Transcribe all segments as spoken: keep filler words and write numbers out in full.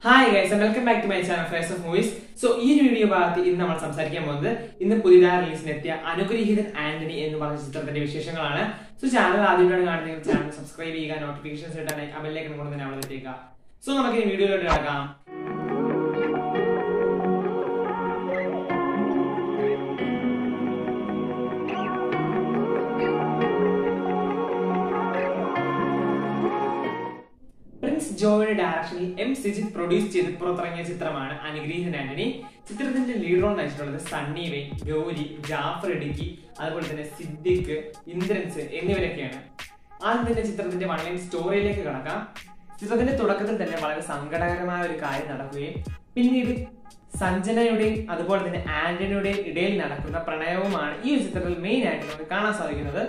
Hi guys and welcome back to my channel Friends of Movies. So this video ഭാഗത്ത് ഇന്ന് നമ്മൾ സംസാരിക്കാൻ പോകുന്നത് ഇന്ന് പുതിയതായി റിലീസിന് എത്തിയ അനുഗ്രഹീതൻ ആന്റണി എന്ന് പറഞ്ഞ ചിത്രത്തിന്റെ വിശേഷങ്ങളാണ്. സോ ചാനൽ ആദ്യമായിട്ടാണ് കാണുന്നതെങ്കിൽ ചാനൽ സബ്സ്ക്രൈബ് ചെയ്യുക, നോട്ടിഫിക്കേഷൻസ് ഇടാനായി ആ ബെൽ ഐക്കൺ കൊണ്ട് തന്നെ അവിടെ എത്തിക്കുക. സോ നമുക്ക് ഈ വീഡിയോയിലോട്ട് കടക്കാം. ജോയുടെ ഡയറക്ഷനിൽ എം സിജിത്ത് പ്രൊഡ്യൂസ് ചെയ്ത് പുറത്തിറങ്ങിയ ചിത്രമാണ് അനുഗ്രഹീതൻ ആന്റണി. ചിത്രത്തിന്റെ ലീഡ് റോൾ നയിച്ചിട്ടുള്ളത് സണ്ണി വെയിൻ, ഗൗരി, ജാഫർ ഇടുക്കി, അതുപോലെ തന്നെ സിദ്ദിഖ്, ഇന്ദ്രൻസ് എന്നിവരൊക്കെയാണ്. ആദ്യം തന്നെ ചിത്രത്തിന്റെ വൺ ലൈൻ സ്റ്റോറിയിലേക്ക് കടക്കാം. ചിത്രത്തിന്റെ തുടക്കത്തിൽ തന്നെ വളരെ സങ്കടകരമായ ഒരു കാര്യം നടക്കുകയും പിന്നീട് സഞ്ജനയുടെയും അതുപോലെ തന്നെ ആന്റണിയുടെയും ഇടയിൽ നടക്കുന്ന പ്രണയവുമാണ് ഈ ഒരു ചിത്രത്തിൽ മെയിൻ ആയിട്ട് നമുക്ക് കാണാൻ സാധിക്കുന്നത്.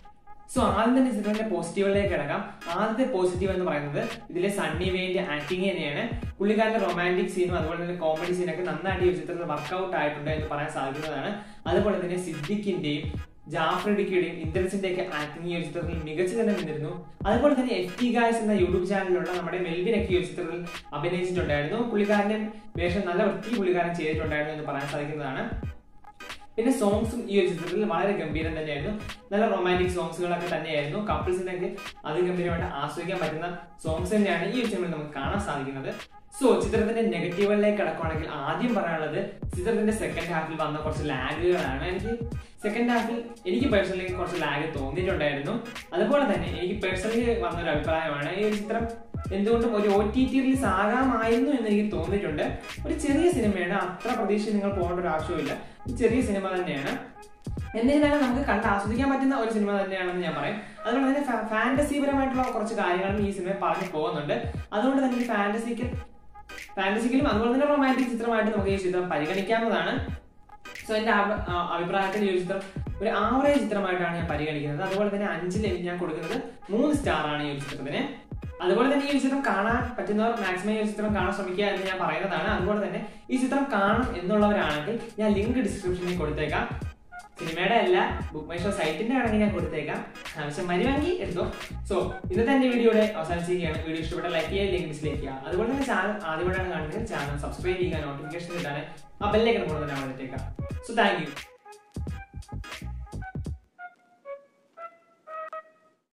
സോ ആദ്യം തന്നെ ചിത്രത്തിന്റെ പോസിറ്റീവുകളിലേക്ക് കിടക്കാം. ആദ്യത്തെ പോസിറ്റീവ് എന്ന് പറയുന്നത് ഇതിലെ സണ്ണി വെയിന്റെ ആക്ടിങ് തന്നെയാണ്. പുള്ളിക്കാരന്റെ റൊമാൻറ്റിക് സീനും അതുപോലെ തന്നെ കോമഡി സീനൊക്കെ നന്നായിട്ട് ഈ ചിത്രത്തിൽ വർക്ക്ഔട്ട് ആയിട്ടുണ്ട് എന്ന് പറയാൻ സാധിക്കുന്നതാണ്. അതുപോലെ തന്നെ സിദ്ദിഖിന്റെയും ജാഫർ ഇടുക്കിയുടെയും ഇന്ദ്രൻസിന്റെ ഒക്കെ ആക്ടിങ് ഈ ഒരു ചിത്രത്തിൽ മികച്ചു തന്നെ നിന്നിരുന്നു. അതുപോലെ തന്നെ എഫ് ടി ഗായ്സ് എന്ന യൂട്യൂബ് ചാനലിലുള്ള നമ്മുടെ മെൽവിനൊക്കെ ഈ ഒരു ചിത്രത്തിൽ അഭിനയിച്ചിട്ടുണ്ടായിരുന്നു. പുള്ളിക്കാരന്റെ വേഷം നല്ല വൃത്തി പുള്ളിക്കാരൻ ചെയ്തിട്ടുണ്ടായിരുന്നു എന്ന് പറയാൻ സാധിക്കുന്നതാണ്. പിന്നെ സോങ്സും ഈ ഒരു ചിത്രത്തിൽ വളരെ ഗംഭീരം തന്നെയായിരുന്നു. നല്ല റൊമാൻറ്റിക് സോങ്സുകളൊക്കെ തന്നെയായിരുന്നു. കപ്പിൾസിനൊക്കെ അതിഗംഭീരമായിട്ട് ആസ്വദിക്കാൻ പറ്റുന്ന സോങ്സ് തന്നെയാണ് ഈ ഒരു സിനിമയിൽ നമുക്ക് കാണാൻ സാധിക്കുന്നത്. സോ ചിത്രത്തിന്റെ നെഗറ്റീവുകളിലേക്ക് കിടക്കുകയാണെങ്കിൽ ആദ്യം പറയാനുള്ളത് ചിത്രത്തിന്റെ സെക്കൻഡ് ഹാഫിൽ വന്ന കുറച്ച് ലാഗുകളാണ്. എനിക്ക് സെക്കൻഡ് ഹാഫിൽ എനിക്ക് പേഴ്സണലി കുറച്ച് ലാഗ് തോന്നിയിട്ടുണ്ടായിരുന്നു. അതുപോലെ തന്നെ എനിക്ക് പേഴ്സണലി വന്നൊരു അഭിപ്രായമാണ് ഈ ഒരു ചിത്രം എന്തുകൊണ്ടും ഒരു ഒ ടി ടി റിലീസ് ആകാമായിരുന്നു എന്ന് എനിക്ക് തോന്നിയിട്ടുണ്ട്. ഒരു ചെറിയ സിനിമയാണ്, അത്ര പ്രതീക്ഷ നിങ്ങൾ പോകേണ്ട ഒരു ആവശ്യമില്ല. ചെറിയ സിനിമ തന്നെയാണ്, എന്നിരുന്നാലും നമുക്ക് കണ്ട് ആസ്വദിക്കാൻ പറ്റുന്ന ഒരു സിനിമ തന്നെയാണെന്ന് ഞാൻ പറയും. അതുകൊണ്ട് തന്നെ ഫാന്റസിപരമായിട്ടുള്ള കുറച്ച് കാര്യങ്ങളും ഈ സിനിമ പറഞ്ഞു പോകുന്നുണ്ട്. അതുകൊണ്ട് തന്നെ ഫാന്റസിക്ക് ഫാന്റസിക്കലും അതുപോലെ തന്നെ റൊമാൻറ്റിക് ചിത്രമായിട്ട് നമുക്ക് ഈ ചിത്രം പരിഗണിക്കാവുന്നതാണ്. സോ എന്റെ അഭിപ്രായത്തിൽ ഈ ഒരു ചിത്രം ഒരു ആവറേജ് ചിത്രമായിട്ടാണ് ഞാൻ പരിഗണിക്കുന്നത്. അതുപോലെ തന്നെ അഞ്ചിൽ ഞാൻ കൊടുക്കുന്നത് മൂന്ന് സ്റ്റാർ ആണ് ഈ ഒരു ചിത്രത്തിന്. അതുപോലെ തന്നെ ഈ ചിത്രം കാണാൻ പറ്റുന്നവർ മാക്സിമം ഈ ചിത്രം കാണാൻ ശ്രമിക്കുക എന്ന് ഞാൻ പറയുന്നതാണ്. അതുപോലെ തന്നെ ഈ ചിത്രം കാണും എന്നുള്ളവരാണെങ്കിൽ ഞാൻ ലിങ്ക് ഡിസ്ക്രിപ്ഷനിൽ കൊടുത്തേക്കാം. സിനിമയുടെ അല്ല, ബുക്ക് മൈ ഷോ സൈറ്റിന്റെ ആണെങ്കിൽ ഞാൻ കൊടുത്തേക്കാം. ആവശ്യം വരുവാങ്കിൽ എടുത്തോ. സോ ഇന്നത്തെ എന്റെ വീഡിയോയുടെ അവസാനിച്ചിരിക്കുകയാണ്. വീഡിയോ ഇഷ്ടപ്പെട്ട ലൈക്ക് ചെയ്യുക, ലിങ്ക് ഡിസ്ലൈക്ക് ചെയ്യുക. അതുപോലെ തന്നെ ചാനൽ ആദ്യമായിട്ടാണ് കാണുന്നത് ചാനൽ സബ്സ്ക്രൈബ് ചെയ്യുക, നോട്ടിഫിക്കേഷൻ കിട്ടാൻ ആ ബെല്ലൈക്കൺ കൊണ്ട് തന്നെ അവിടെ എടുത്തേക്കാം. So thank U.